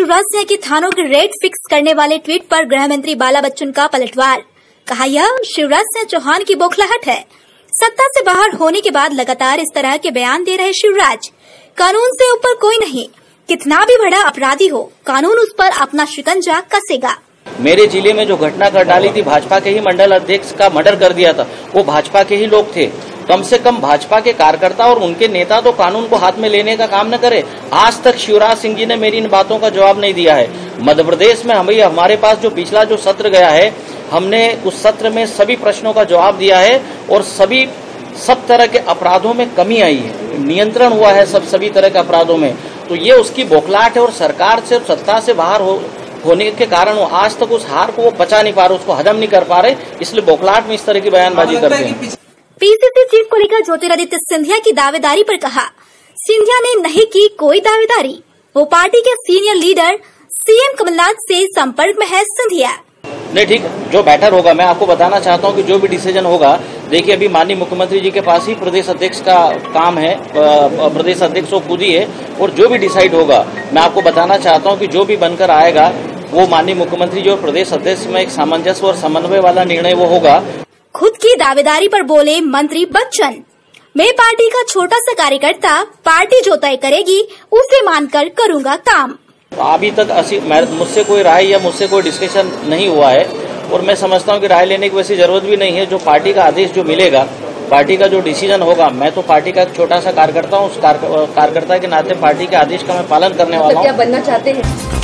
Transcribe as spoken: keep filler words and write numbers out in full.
शिवराज सिंह की थानों के रेट फिक्स करने वाले ट्वीट पर गृह मंत्री बाला बच्चन का पलटवार। कहा यह शिवराज सिंह चौहान की बौखलाहट है। सत्ता से बाहर होने के बाद लगातार इस तरह के बयान दे रहे शिवराज। कानून से ऊपर कोई नहीं, कितना भी बड़ा अपराधी हो कानून उस पर अपना शिकंजा कसेगा। मेरे जिले में जो घटना कर डाली थी, भाजपा के ही मंडल अध्यक्ष का मर्डर कर दिया था, वो भाजपा के ही लोग थे। कम से कम भाजपा के कार्यकर्ता और उनके नेता तो कानून को हाथ में लेने का काम न करे। आज तक शिवराज सिंह जी ने मेरी इन बातों का जवाब नहीं दिया है। मध्य प्रदेश में हमें हमारे पास जो पिछला जो सत्र गया है, हमने उस सत्र में सभी प्रश्नों का जवाब दिया है और सभी सब तरह के अपराधों में कमी आई है, नियंत्रण हुआ है सब सभी तरह के अपराधों में। तो ये उसकी बौखलाहट है और सरकार से सत्ता से बाहर हो होने के कारण वो आज तक उस हार को वो बचा नहीं पा रहे, उसको हजम नहीं कर पा रहे, इसलिए बौखलाहट में इस तरह की बयानबाजी करते हैं। पीसीसी चीफ को लेकर ज्योतिरादित्य सिंधिया की दावेदारी पर कहा, सिंधिया ने नहीं की कोई दावेदारी। वो पार्टी के सीनियर लीडर सीएम कमलनाथ से संपर्क में है सिंधिया। नहीं, ठीक, जो बेटर होगा, मैं आपको बताना चाहता हूं कि जो भी डिसीजन होगा, देखिए अभी माननीय मुख्यमंत्री जी के पास ही प्रदेश अध्यक्ष का काम है, प्रदेश अध्यक्ष वो खुद ही है, और जो भी डिसाइड होगा मैं आपको बताना चाहता हूं कि जो भी बनकर आएगा वो माननीय मुख्यमंत्री जी और प्रदेश अध्यक्ष में एक सामंजस्य और समन्वय वाला निर्णय वो होगा। खुद की दावेदारी पर बोले मंत्री बच्चन, मैं पार्टी का छोटा सा कार्यकर्ता, पार्टी जो तय करेगी उसे मानकर करूंगा काम। अभी तक मुझसे कोई राय या मुझसे कोई डिस्कशन नहीं हुआ है और मैं समझता हूं कि राय लेने की वैसी जरूरत भी नहीं है। जो पार्टी का आदेश जो मिलेगा, पार्टी का जो डिसीजन होगा, मैं तो पार्टी का एक छोटा सा कार्यकर्ता हूं, उस कार्यकर्ता के नाते पार्टी के आदेश का मैं पालन करने वाला हूं। क्या बनना चाहते हैं?